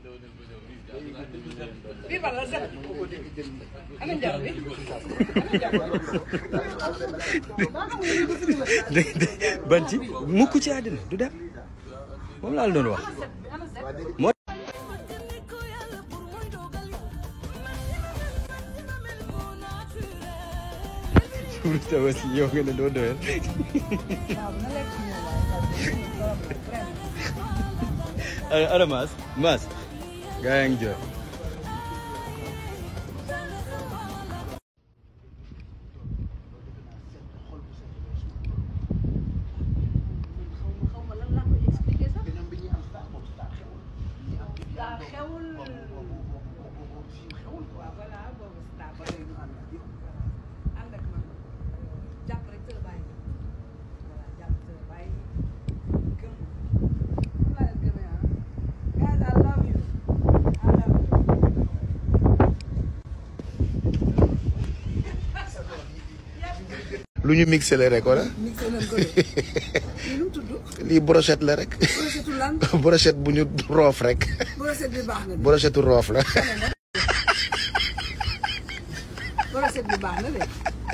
bii ban la set ana njar bi ban ci mukk ci àddina du dem moom laa la doon wax moo tabaski yow nga ne doo doyal ana Mass gaa yaa ngi jooy lu ñu mixé la rek wala. mixé nañ ko de lii nu mu tudd. lii brochette la rek. brochette lan. brochette bu ñu roof rek. brochette bi baax na de. brochette roof la. brochette bi baax na de.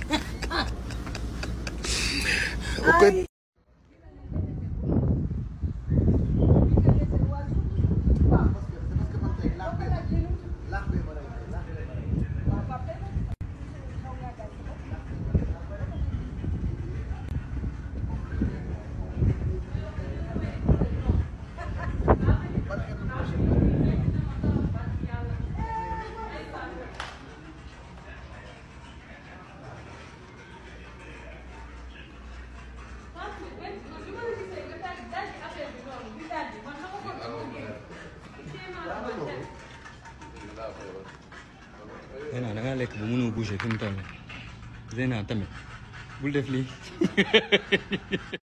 Zeyna da ngaa lekk bu mënoo bouger fi mu toll Zeyna tamit bul def lii